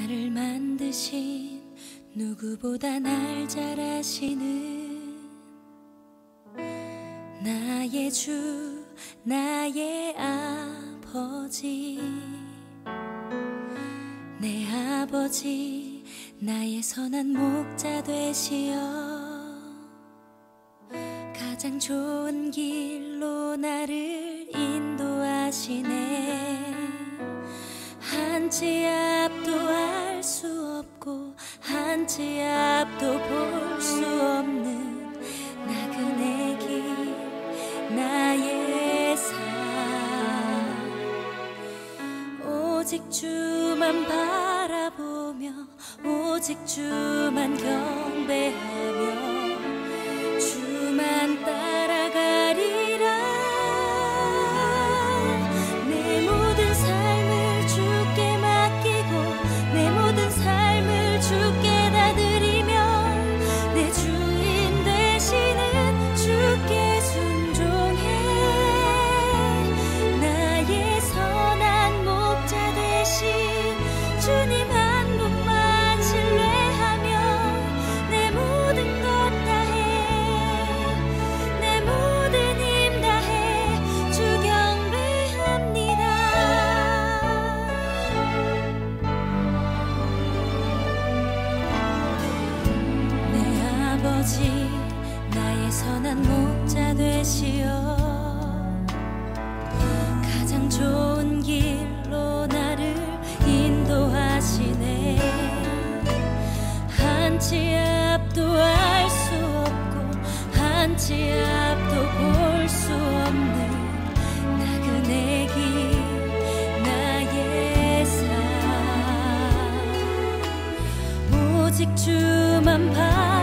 나를 만드신 누구보다 날 잘 아시는 나의 주, 나의 아버지, 내 아버지, 나의 선한 목자 되시어 가장 좋은 길로 나를 인도하시네. 한 치 앞도 알 수 없고 한 치 앞도 볼 수 없는 나그네 길, 나의 삶. 오직 주만 바라보며 오직 주만 경배하며 주만 따라가리라. 내 모든 삶을 주께 맡기고 내 모든 삶을 주께 다 드리며 내 주인 되시는 주께 순종해. 나의 선한 목자 되신 주님 한 분만 신뢰하며 내 모든 것 다해 내 모든 힘 다해 주 경배합니다. 내 아버지, 나의 선한 목자 되시어 가장 좋은 길로 나를 인도하시네. 한 치 앞도 알 수 없고 한 치 앞도 볼 수 없는 나그네 길, 나의 삶. 오직 주만